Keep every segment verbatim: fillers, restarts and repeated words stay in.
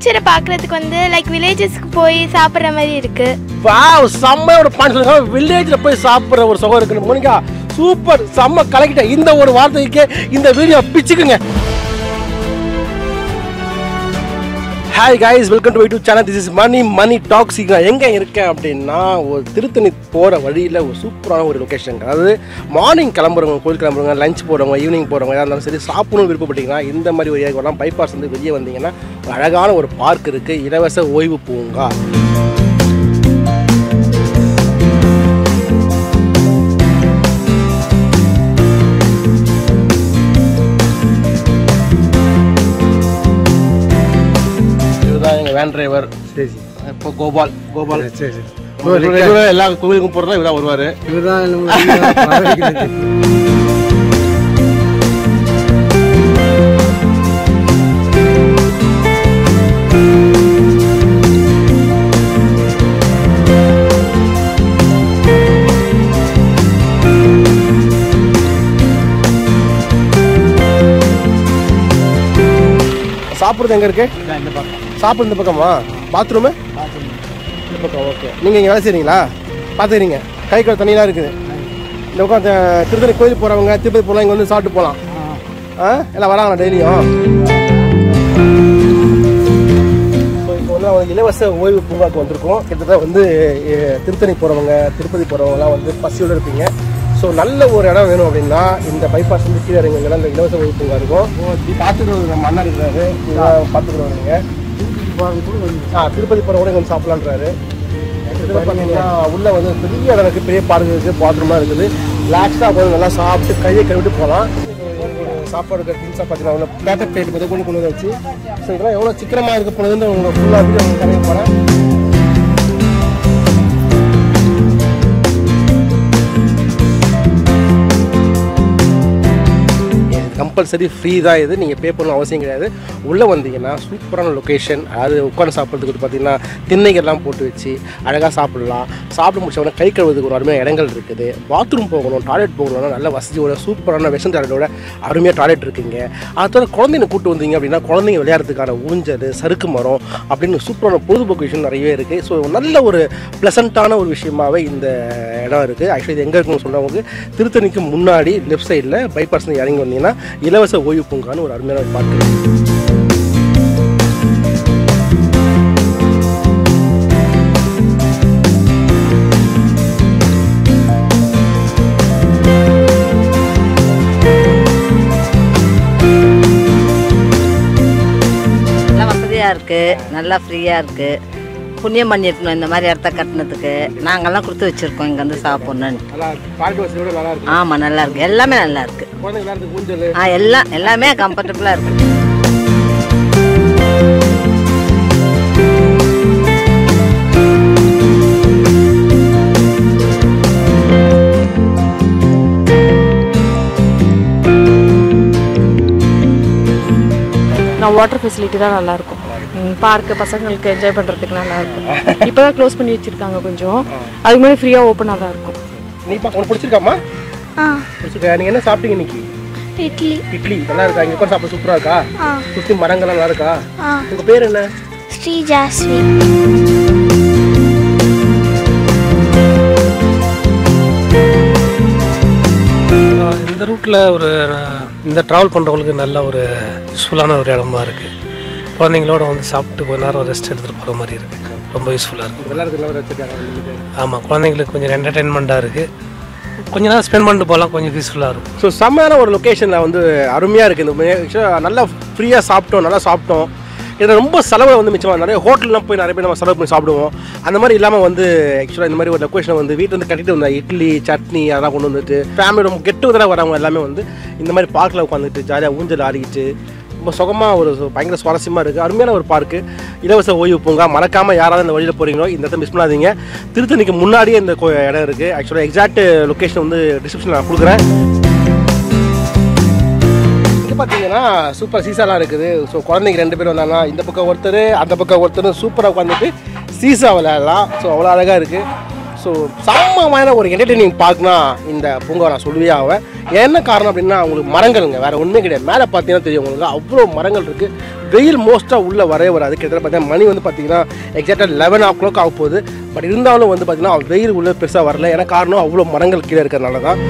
நேச்சரை பார்க்கறதுக்கு வந்து லைக் வில்லேஜஸ்க்கு போய் சாப்பிட்ற மாதிரி இருக்கு. வாவ் செம்ம ஒரு பாயிண்ட் சொல்லுங்க. வில்லேஜ்ல போய் சாப்பிட்ற ஒரு சுகம் இருக்கு மோனிகா. சூப்பர் செம்ம கலக்கிட்ட. இந்த ஒரு வார்த்தைக்கு இந்த வீடியோ பிச்சுக்குங்க. Hi guys, welcome to my YouTube channel. This is Mani Mani talks. நான் எங்கே இருக்கேன் அப்படின்னா ஒரு திருத்தணி போகிற வழியில் ஒரு சூப்பரான ஒரு லொக்கேஷன். அதாவது மார்னிங் கிளம்புறவங்க, கோயில் கிளம்புறவங்க, லஞ்ச் போகிறவங்க, ஈவினிங் போகிறவங்க எதாக இருந்தாலும் சரி சாப்பிடணும் விருப்பப்பட்டீங்கன்னா இந்த மாதிரி ஒரு ஏரியா வரலாம். பைபாஸ் வந்து வெளியே வந்தீங்கன்னா ஒரு அழகான ஒரு பார்க் இருக்குது, இலவச ஓய்வு பூங்கா. வேன் டிரைவர் இப்போ கோபால் கோபால் சரி சரி எல்லா கோவிலுக்கும் போகிறதா இவதான் வருவார். இவர்தான் சாப்பிட்றது எங்கே இருக்கு? சாப்பிடு இந்த பக்கமா? பாத்ரூமு இந்த பக்கம். ஓகே, நீங்கள் இங்கே வேலை செய்கிறீங்களா? பார்த்துக்கிறீங்க. கை கால் தண்ணியெலாம் இருக்குது. இந்த பக்கம் திருத்தணி கோயிலுக்கு போகிறவங்க, திருப்பதி போகலாம், இங்கே வந்து சாப்பிட்டு போகலாம். ஆ எல்லாம் வராங்களா டெய்லியும்? ஸோ இப்போ வந்து அவங்க இலவச ஓய்வு பூங்காவுக்கு வந்திருக்கோம். கிட்டத்தட்ட வந்து திருத்தணி போகிறவங்க, திருப்பதி போகிறவங்கலாம் வந்து பசியோடு இருப்பீங்க. ஸோ நல்ல ஒரு இடம் வேணும் அப்படின்னா இந்த பைபாஸ் வந்து கீழே இறங்குங்க. இந்த இலவச ஓய்வு பூங்கா இருக்கும். பார்த்துக்கிறவர் நம்ம அண்ணா இருக்கிறாரு, பார்த்துக்கிறவங்க. ஆ திருப்பதி போகிற கூட இங்கே சாப்பிட்லான்றாரு. பார்த்தீங்கன்னா உள்ளே வந்து பெரிய இடம் இருக்குது, பெரிய பார்க்கு இருக்குது, பாத்ரூமாக இருக்குது. ரிலாக்ஸாக போய் நல்லா சாப்பிட்டு கையை கழுவிட்டு போகலாம். சாப்பாடு இருக்கிற திங்ஸாக பார்த்தீங்கன்னா அவ்வளோ பேப்பர் பிளேட் முதல் கொண்டு கொண்டு வந்து வச்சு ஸோ இதெல்லாம் எவ்வளோ சிக்கனமாக இருக்க போனதுன்னு உங்களை ஃபுல்லாக வீடியோ உங்களுக்கு கரைய போகிறேன். கம்பல்சரி ஃப்ரீ தான் இது, நீங்கள் பே பண்ணணும் அவசியம் கிடையாது. உள்ளே வந்தீங்கன்னா சூப்பரான லொக்கேஷன். அதாவது உட்காந்து சாப்பிட்றதுக்கு பார்த்தீங்கன்னா திண்ணைகள்லாம் போட்டு வச்சு அழகாக சாப்பிட்லாம். சாப்பிட முடிச்சவொடனே கை கழுவுறதுக்கு ஒரு அருமையான இடங்கள் இருக்குது. பாத்ரூம் போகணும், டாய்லெட் போகணும்னா நல்ல வசதியோட சூப்பரான வெஸ்டர்ன் டாய்லெட்டோட அருமையாக டாய்லெட் இருக்குங்க. அதோட குழந்தைங்க கூப்பிட்டு வந்தீங்க அப்படின்னா குழந்தைங்க விளையாடுறதுக்கான ஊஞ்சல், சறுக்கு மரம் அப்படின்னு சூப்பரான பொழுதுபோக்கு விஷயம் நிறையவே இருக்குது. ஸோ நல்ல ஒரு ப்ளசண்ட்டான ஒரு விஷயமாகவே இந்த இடம் இருக்குது. ஆக்சுவலி இது எங்கே இருக்குன்னு சொல்கிறவங்களுக்கு திருத்தணிக்கு முன்னாடி லெஃப்ட் சைடில் பைபாஸ் இறங்கி வந்தீங்கன்னா இலவச ஓய்வு பூங்கான்னு ஒரு அருமையான பார்க்கு. நல்லா வசதியாக இருக்குது, நல்லா ஃப்ரீயாக இருக்குது. புண்ணியம் பண்ணியிருக்கணும் இந்த மாதிரி இடத்த கட்டினதுக்கு. நாங்கள்லாம் கொடுத்து வச்சுருக்கோம் இங்கே வந்து சாப்பிட்ணுன்னு. ஆமாம், நல்லா இருக்குது, எல்லாமே நல்லா இருக்குது. ஆ எல்லாம் எல்லாமே கம்ஃபர்டபுளாக இருக்குது. நான் வாட்டர் ஃபெசிலிட்டி தான் நல்லாயிருக்கும். பார்க்கு பசங்களுக்கு என்ஜாய் பண்ணுறதுக்கு நல்லாயிருக்கும். இப்போ தான் க்ளோஸ் பண்ணி வச்சுருக்காங்க கொஞ்சம். அதுக்கு முன்னாடி ஃப்ரீயாக ஓப்பனாக தான் இருக்கும். நீ உனக்கு பிடிச்சிருக்காமா? ஆ பிடிச்சிருக்கா. நீங்கள் என்ன சாப்பிட்டீங்க இன்னைக்கு? இட்லி. இட்லி நல்லா இருக்கா? இங்கே உட்காந்து சாப்பிட சூப்பராக இருக்கா? சுற்றி மரங்கள்லாம் நல்லா இருக்கா? உங்கள் பேர் என்ன? ஸ்ரீ ஜாஸ்வி. இந்த ரூட்டில் ஒரு இந்த ட்ராவல் பண்ணுறவங்களுக்கு நல்ல ஒரு யூஸ்ஃபுல்லான ஒரு இடமா இருக்குது. குழந்தைங்களோட வந்து சாப்பிட்டு கொஞ்ச நேரம் ரெஸ்ட் எடுத்துகிட்டு போகிற மாதிரி இருக்குது. ரொம்ப யூஸ்ஃபுல்லாக இருக்குது. ஆமாம், குழந்தைங்களுக்கு கொஞ்சம் என்டர்டெயின்மெண்ட்டாக இருக்குது. கொஞ்ச நேரம் ஸ்பெண்ட் பண்ணிட்டு போகலாம், கொஞ்சம் பீஸ்ஃபுல்லாக இருக்கும். ஸோ செம்மையான ஒரு லொக்கேஷனில் வந்து அருமையாக இருக்குது. இந்த ஆக்சுவலாக நல்லா ஃப்ரீயாக சாப்பிட்டோம், நல்லா சாப்பிட்டோம். இதில் ரொம்ப செலவை வந்து மிச்சமாக. நிறைய ஹோட்டல்லாம் போய் நிறைய பேர் நம்ம செலவு பண்ணி சாப்பிடுவோம். அந்த மாதிரி இல்லாமல் வந்து ஆக்சுவலாக இந்த மாதிரி ஒரு லொக்கேஷனை வந்து வீட்டில் வந்து கட்டிட்டு வந்தேன். இட்லி, சட்னி அதெல்லாம் கொண்டு வந்துட்டு ஃபேமிலி ரொம்ப கெட்டு தடவை வரவங்க எல்லாமே வந்து இந்த மாதிரி பார்க்கில் உட்காந்துட்டு ஜாலியாக ஊஞ்சல் ஆடிக்கிட்டு ரொம்ப சுகமாக ஒரு பயங்கர சுவாரஸ்யமாக இருக்குது. அருமையான ஒரு பார்க்கு, இலவச ஓய்வு பூங்கா. மறக்காமல் யாராவது இந்த வழியில் போகிறீங்களோ இந்த இடத்த மிஸ் பண்ணாதீங்க. திருத்தணிக்கு முன்னாடியே இந்த இடம் இருக்குது. ஆக்சுவலாக எக்ஸாக்ட் லொக்கேஷன் வந்து டிஸ்கிரிப்ஷனில் நான் கொடுக்குறேன். இங்கே பார்த்தீங்கன்னா சூப்பர் சீசாலாம் இருக்குது. ஸோ குழந்தைங்க ரெண்டு பேர் வந்தாங்கன்னா இந்த பக்கம் ஒருத்தர், அந்த பக்கம் ஒருத்தர் சூப்பராக உட்காந்துட்டு சீசா விளையாடலாம். ஸோ அவ்வளோ அழகாக இருக்குது. ஸோ சமமான ஒரு என்டர்டெய்னிங் பார்க்னா இந்த பூங்கா நான் சொல்லுவே ஆவேன். என்ன காரணம் அப்படின்னா உங்களுக்கு மரங்கள்ங்க, வேறு ஒன்றுமே கிடையாது. மேலே பார்த்தீங்கன்னா தெரியும் உங்களுக்கு அவ்வளோ மரங்கள் இருக்குது. வெயில் மோஸ்ட்டாக உள்ளே வரவே வராது. கிட்டத்தட்ட பார்த்தீங்கன்னா மணி வந்து பார்த்தீங்கன்னா எக்ஸாக்டாக லெவன் ஓ கிளாக் ஆக போகுது. பட் இருந்தாலும் வந்து பார்த்தீங்கன்னா வெயில் உள்ளே பெருசாக வரல. ஏன்னா காரணம் அவ்வளோ மரங்கள் கீழே இருக்கிறதுனால தான்.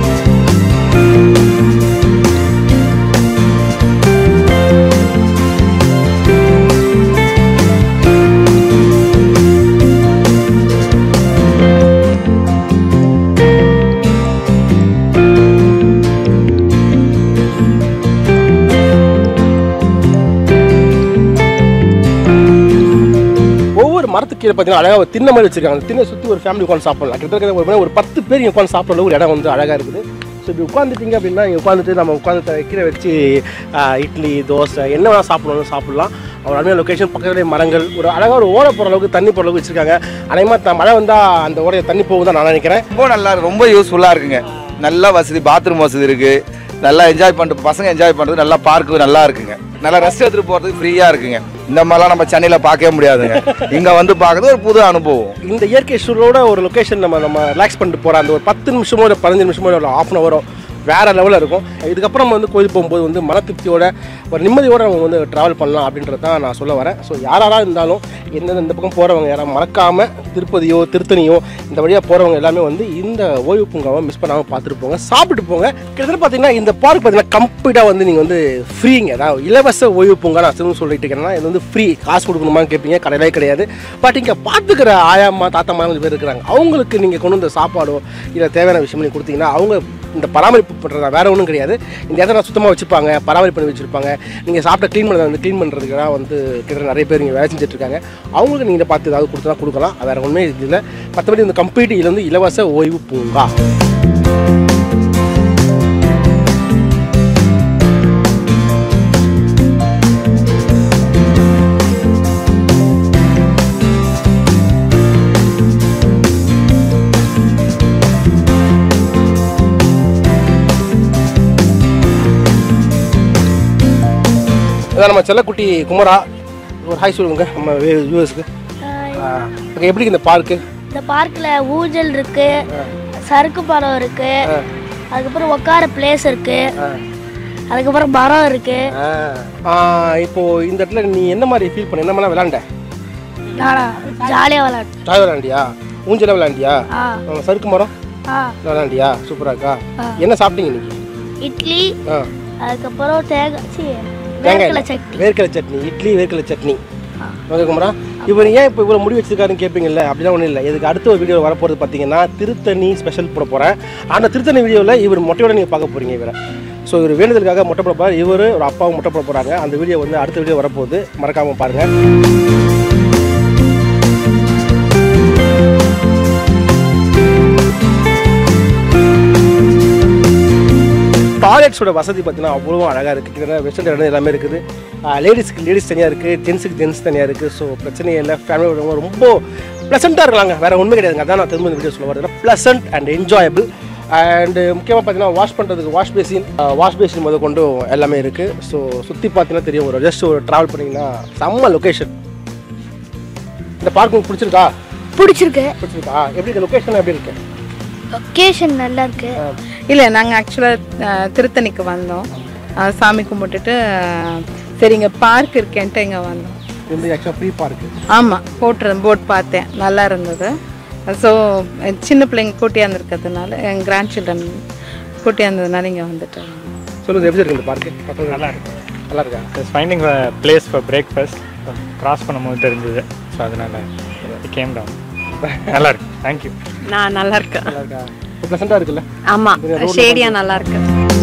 மரத்துக்கு கீழே பார்த்தீங்கன்னா அழகாக ஒரு திண்ணை மாதிரி வச்சிருக்காங்க. திண்ணை சுற்றி ஒரு ஃபேமிலி உட்காந்து சாப்பிடலாம். கிட்டத்தட்ட ஒரு பத்து பேர் இங்கே உட்காந்து சாப்பிட்ற ஒரு இடம் வந்து அழகாக இருக்குது. ஸோ இப்படி உட்காந்துட்டிங்க அப்படின்னா இங்கே உட்காந்துட்டு நம்ம உட்காந்து கீழே வச்சு இட்லி தோசை என்ன வேணால் சாப்பிடணும் சாப்பிட்லாம். ஒரு அருமையான லொக்கேஷன், பக்கத்துலேயே மரங்கள், ஒரு அழகாக ஒரு ஓடை போகிற அளவுக்கு தண்ணி போகிற அளவுக்கு வச்சுருக்காங்க. அநேகமாக மழை வந்தால் அந்த ஓடையை தண்ணி போகும் தான் நான் நினைக்கிறேன். ரொம்ப நல்லா இருக்கு, ரொம்ப யூஸ்ஃபுல்லாக இருக்குங்க. நல்ல வசதி, பாத்ரூம் வசதி இருக்குது. நல்லா என்ஜாய் பண்ணிட்டு பசங்க என்ஜாய் பண்ணுறது, நல்லா பார்க்கு நல்லா இருக்குங்க. நல்லா ரெஸ்ட் எடுத்துகிட்டு போகிறதுக்கு ஃப்ரீயாக இருக்குங்க. இந்த மாதிரிலாம் நம்ம சென்னையில் பார்க்கவே முடியாதுங்க. இங்கே வந்து பார்க்குறது ஒரு புது அனுபவம். இந்த இயற்கை சூழலோட ஒரு லொக்கேஷன் நம்ம நம்ம ரிலாக்ஸ் பண்ணிட்டு போகிற அந்த ஒரு பத்து நிமிஷமோ இல்லை பதினஞ்சு நிமிஷமோ இல்லை ஹாஃப் அன் ஹவரோ வேறு லெவலில் இருக்கும். இதுக்கப்புறம் வந்து கோயில் போகும்போது வந்து மன திருப்தியோட ஒரு நிம்மதியோடு நம்ம வந்து ட்ராவல் பண்ணலாம் அப்படின்றது தான் நான் சொல்ல வரேன். ஸோ யாராக இருந்தாலும் எந்தெந்த இந்த பக்கம் போகிறவங்க யாராவது மறக்காமல் திருப்பதியோ திருத்தணியோ இந்த வழியாக போகிறவங்க எல்லாமே வந்து இந்த ஓய்வு பூங்காவை மிஸ் பண்ணாமல் பார்த்துட்டு போங்க, சாப்பிட்டு போங்க. கிட்டத்தட்ட பார்த்தீங்கன்னா இந்த பார்க் பார்த்தீங்கன்னா கம்ப்ளீட்டாக வந்து நீங்கள் வந்து ஃப்ரீங்க. அதாவது இலவச ஓய்வு பூங்கா நான் திரும்ப சொல்லிட்டு இருக்கேன்னா இது வந்து ஃப்ரீ. காசு கொடுக்கணுமான்னு கேட்பீங்க, கடையிலே கிடையாது. பட் இங்கே பார்த்துக்கிற ஆயாம்மா தாத்தாம்மா கொஞ்சம் பேர் இருக்கிறாங்க. அவங்களுக்கு நீங்கள் கொண்டு வந்த சாப்பாடோ இல்லை தேவையான விஷயம் நீங்கள் கொடுத்தீங்கன்னா அவங்க இந்த பராமரிப்பு பண்ணுறதா வேறு ஒன்றும் கிடையாது. இந்த இடத்துல சுத்தமாக வச்சுருப்பாங்க, பராமரிப்பு பண்ணி வச்சுருப்பாங்க. நீங்கள் சாப்பிட்ட க்ளீன் பண்ண வந்து க்ளீன் பண்ணுறதுக்குலாம் வந்து கிட்டத்தட்ட நிறைய பேர் இங்கே வேலை செஞ்சுட்ருக்காங்க. அவங்களுக்கு நீங்கள் பார்த்து ஏதாவது கொடுத்தா கொடுக்கலாம், வேறு ஒன்றுமே இல்லை. மற்றபடி இந்த கம்ப்ளீட் இதில் வந்து இலவச ஓய்வு பூங்கா. அதான் நம்ம செல்லக்குட்டி குமரா ஒரு ஹாய் சொல்லுங்க நம்ம வியூவர்ஸ்க்கு. எப்படி இந்த பார்க்கு? இந்த பார்க்கில் ஊஞ்சல் இருக்கு, சறுக்கு பழம் இருக்கு, அதுக்கப்புறம் உட்கார பிளேஸ் இருக்கு, அதுக்கப்புறம் மரம் இருக்கு. இப்போ இந்த இடத்துல நீ என்ன மாதிரி ஃபீல் பண்ண? என்ன மாதிரி விளையாண்ட? நானா ஜாலியாக விளையாடு. ஜாலியாக விளையாண்டியா? ஊஞ்சல விளையாண்டியா? சறுக்கு மரம் விளையாண்டியா? சூப்பராக இருக்கா? என்ன சாப்பிட்டீங்க இன்னைக்கு? இட்லி, அதுக்கப்புறம் தேங்காய் வேர்க்கடலை சட்னி. வேர்க்கடலை சட்னி, இட்லி வேர்க்கடலை சட்னி. ஓகே குமரா, இவர் ஏன் இப்போ இவ்வளோ முடி வச்சிருக்காருன்னு கேட்பீங்கல்ல? அப்படிலாம் ஒன்றும் இல்லை. இதுக்கு அடுத்த ஒரு வீடியோ வரப்போகிறது பார்த்தீங்கன்னா திருத்தணி ஸ்பெஷல் போட போகிறேன். அந்த திருத்தணி வீடியோவில் இவர் மொட்டையோட நீங்கள் பார்க்க போகிறீங்க இவரை. ஸோ இவர் வேண்டுதலுக்காக மொட்டை போட போகிறார். இவர் ஒரு அப்பாவும் மொட்டை போட போகிறாங்க. அந்த வீடியோ வந்து அடுத்த வீடியோ வரப்போகுது, மறக்காமல் பாருங்கள். டாய்லெட்ஸோட வசதி பார்த்தீங்கன்னா அவ்வளோ அழகாக இருக்குது. கிட்டத்தட்ட வெஸ்டர்ன் இடம் எல்லாமே இருக்குது. லேடிஸ்க்கு லேடிஸ் தனியாக இருக்குது, ஜென்ஸுக்கு ஜென்ஸ் தனியாக இருக்குது. ஸோ பிரச்சனையே இல்லை. ஃபேமிலியோட ரொம்ப ப்ளசண்ட்டாக இருக்கலாங்க, வேறு ஒன்றுமே கிடையாதுங்க. அதான் நான் திரும்ப இந்த வீடியோ சொல்ல வரேன். Pleasant and enjoyable. அண்டு முக்கியமாக பார்த்தீங்கன்னா வாஷ் பண்ணுறதுக்கு வாஷ் பேசின் வாஷ் பேசின் முதல் கொண்டு எல்லாமே இருக்குது. ஸோ சுற்றி பார்த்தீங்கன்னா தெரியும். ஒரு ஜஸ்ட் ஒரு ட்ராவல் பண்ணிங்கன்னா செம்ம லொக்கேஷன். இந்த பார்க் உங்களுக்கு பிடிச்சிருக்கா? பிடிச்சிருக்கு. பிடிச்சிருக்கா? எப்படி இருக்கு லொக்கேஷன்? எப்படி இருக்கு? லொக்கேஷன் நல்லா இருக்கு. இல்லை, நாங்கள் ஆக்சுவலாக திருத்தணிக்கு வந்தோம், சாமி கும்பிட்டுட்டு சரி இங்கே பார்க் இருக்கேன்ட்டு இங்கே வந்தோம். இது ஆக்சுவலாக ஃப்ரீ பார்க்கு. ஆமாம், போட்டு போட் பார்த்தேன், நல்லா இருந்தது. ஸோ சின்ன பிள்ளைங்க கூட்டியாக இருந்திருக்கிறதுனால, என் கிராண்ட் சில்ட்ரன் கூட்டியாக இருந்ததுனால இங்கே வந்துட்டு. சொல்லுங்கள், எப்படி இருக்கு இந்த பார்க்கு? நல்லா இருக்கு. நல்லா இருக்கா? Finding place for breakfast cross பண்ணும்போது தெரிஞ்சது. ஸோ அதனால் கேம் டவுன். நல்லா இருக்கு. தேங்க்யூ. நான் நல்லா இருக்கேன். நல்லா இருக்கா? ப்ளசண்ட்டாக இருக்குல்ல? ஆமாம், ஷேடியாக நல்லா இருக்கு.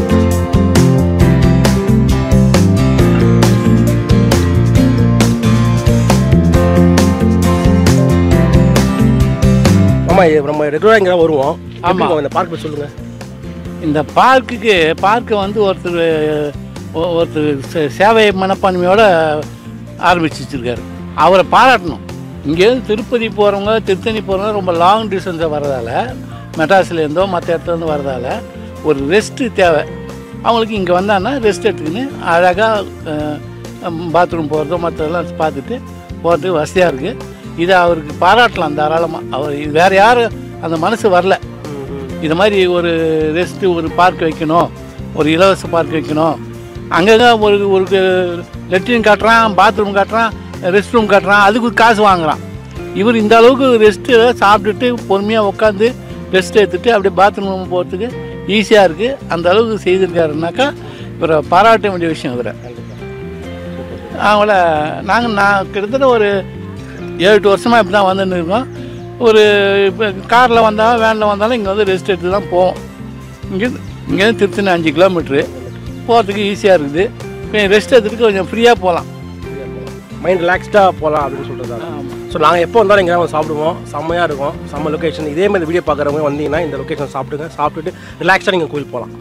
ஆமாம், நம்ம ரெகுலராக இங்கே வருவோம். ஆமாம், இந்த பார்க்கு சொல்லுங்கள். இந்த பார்க்குக்கு பார்க்கை வந்து ஒருத்தர் ஒருத்தர் சேவை மனப்பான்மையோடு ஆரம்பிச்சு வச்சுருக்காரு. அவரை பாராட்டணும். இங்கேருந்து திருப்பதி போகிறவங்க, திருத்தணி போகிறவங்க ரொம்ப லாங் டிஸ்டன்ஸை வர்றதால, மெட்ராஸ்லேருந்தோ மற்ற இடத்துலேருந்து வர்றதால ஒரு ரெஸ்ட்டு தேவை. அவங்களுக்கு இங்கே வந்தாங்கன்னா ரெஸ்ட் எடுத்துக்கின்னு அழகாக பாத்ரூம் போகிறதோ மற்றதெல்லாம் பார்த்துட்டு போகிறதுக்கு வசதியாக இருக்குது. இதை அவருக்கு பாராட்டலாம் தாராளமாக. அவர் வேறு யாரும் அந்த மனசு வரல. இது மாதிரி ஒரு ரெஸ்ட்டு ஒரு பார்க் வைக்கணும், ஒரு இலவச பார்க் வைக்கணும், அங்கங்கே ஒரு ஒரு லெட்ரின் காட்டுறான், பாத்ரூம் காட்டுறான், ரெஸ்ட் ரூம் காட்டுறான், அதுக்கு காசு வாங்குறான். இவர் இந்த அளவுக்கு ரெஸ்ட்டு சாப்பிட்டுட்டு பொறுமையாக உட்காந்து ரெஸ்ட் எடுத்துகிட்டு அப்படியே பாத்ரூம் போகிறதுக்கு ஈஸியாக இருக்குது. அந்த அளவுக்கு செய்திருக்காருனாக்கா இவரை பாராட்ட வேண்டிய விஷயம். இவரை அவங்கள நாங்கள் நான் கிட்டத்தட்ட ஒரு ஏழு எட்டு வருஷமாக இப்படி தான் வந்துன்னு இருக்கோம். ஒரு இப்போ காரில் வந்தாலும் வேனில் வந்தாலும் இங்கே வந்து ரெஸ்ட் எடுத்து தான் போவோம். இங்கேருந்து இங்கேருந்து திருத்தணி அஞ்சு கிலோமீட்ரு போகிறதுக்கு ஈஸியாக இருக்குது. கொஞ்சம் ரெஸ்ட் எடுத்துகிட்டு கொஞ்சம் ஃப்ரீயாக போகலாம், மைண்ட் ரிலாக்ஸ்டாக போகலாம் அப்படின்னு சொல்கிறது. ஸோ நாங்கள் எப்போ வந்தாலும் இங்கே தான் சாப்பிடுவோம், செம்மையாக இருக்கும், செம்ம லொக்கேஷன். இதே மாதிரி வீடியோ பார்க்குறவங்க வந்தீங்கன்னா இந்த லொக்கேஷன் சாப்பிடுங்க, சாப்பிட்டுட்டு ரிலாக்ஸாக நீங்கள் கோயில் போகலாம்.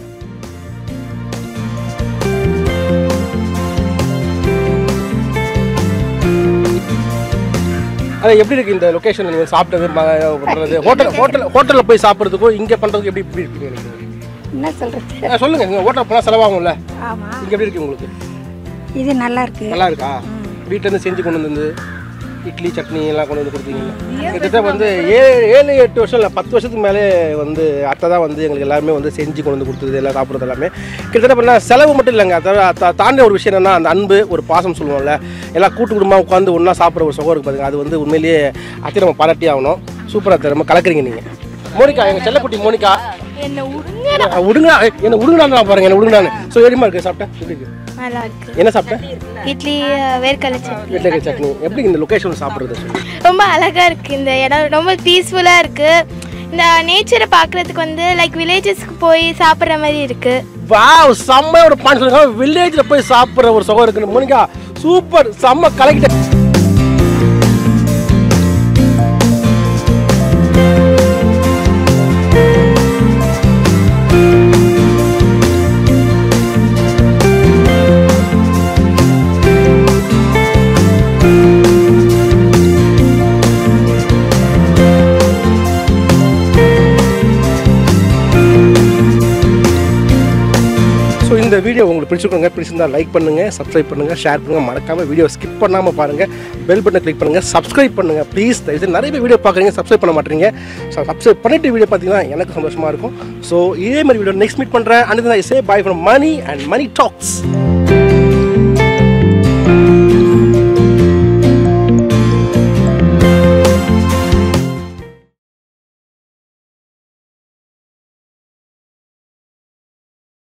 அது எப்படி இருக்குது இந்த லொக்கேஷன்? நீங்கள் சாப்பிட்டது பண்ணுறது ஹோட்டல் ஹோட்டல் ஹோட்டலில் போய் சாப்பிட்றதுக்கும் இங்கே பண்ணுறதுக்கு எப்படி எப்படி இருக்கு நினைக்கிறீங்க? என்ன சொல்கிறது சொல்லுங்கள். நீங்கள் ஹோட்டலில் போனால் செலவாகும்ல, ஆமாம், இங்கே எப்படி இருக்குது உங்களுக்கு? இது நல்லா இருக்கு. நல்லா இருக்கா? வீட்டிலேருந்து செஞ்சு கொண்டு வந்து இட்லி சட்னி எல்லாம் கொண்டு வந்து கொடுத்தீங்களா? கிட்டத்தட்ட வந்து ஏழு ஏழு எட்டு வருஷம் இல்லை பத்து வருஷத்துக்கு மேலே வந்து அத்தை தான் வந்து எங்களுக்கு எல்லாருமே வந்து செஞ்சு கொண்டு வந்து கொடுத்தது, எல்லாம் சாப்பிட்றது எல்லாமே. கிட்டத்தட்ட பண்ணால் செலவு மட்டும் இல்லைங்க, அதை தாண்டி ஒரு விஷயம் என்னென்னா அந்த அன்பு, ஒரு பாசம் சொல்லுவோம்ல, எல்லாம் கூட்டு குடும்பமாக உட்காந்து ஒன்றா சாப்பிட்ற ஒரு சுகம் இருக்குது பாருங்க. அது வந்து உண்மையிலேயே அத்தை நம்ம பாராட்டி ஆகணும். சூப்பராக அத்தை, ரொம்ப கலக்குறீங்க நீங்கள். மோனிகா, எங்கள் செல்லக்குட்டி மோனிகா, என்ன உடுங்கா என்ன உடுங்கடான்னு பாருங்க, என்ன உடுங்கடான்னு. ஸோ எப்படிமா இருக்குது சாப்பிட்டேன்? எப்படி இருக்குது? நல்லா இருக்கு. என்ன சாப்பிட்டேன்? இட்லி வேர்க்கடலை சட்னி. வேர்க்கடலை சட்னி. எப்படி இந்த லொக்கேஷன் சாப்பிட்றது சொல்லி? ரொம்ப அழகா இருக்கு இந்த இடம், ரொம்ப பீஸ்ஃபுல்லா இருக்கு. இந்த நேச்சரை பார்க்கறதுக்கு வந்து லைக் வில்லேஜஸ்க்கு போய் சாப்பிட்ற மாதிரி இருக்கு. வாவ், செம்ம ஒரு பாயிண்ட் சொல்லுங்க. வில்லேஜில் போய் சாப்பிட்ற ஒரு சுகம் இருக்குன்னு மோனிகா, சூப்பர், செம்ம கலக்கிட்ட. இந்த வீடியோ உங்களுக்கு பிடிச்சிருக்கோங்க, பிடிச்சிருந்தா லைக் பண்ணுங்கள், சப்ஸ்கிரைப் பண்ணுங்கள், ஷேர் பண்ணுங்கள், மறக்காமல் வீடியோ ஸ்கிப் பண்ணாமல் பாருங்கள், பெல் பட்டனை கிளிக் பண்ணுங்கள், சப்ஸ்கிரைப் பண்ணுங்கள் ப்ளீஸ். இது நிறைய பேர் வீடியோ பார்க்குறீங்க, சப்ஸ்கிரைப் பண்ண மாட்டீங்க. ஸோ சப்ஸ்கிரைப் பண்ணிட்டு வீடியோ பார்த்தீங்கன்னா எனக்கு சந்தோஷமாக இருக்கும். ஸோ இதே மாதிரி வீடியோ நெக்ஸ்ட் மீட் பண்ணுறேன். And I say bye from Mani and Mani tax.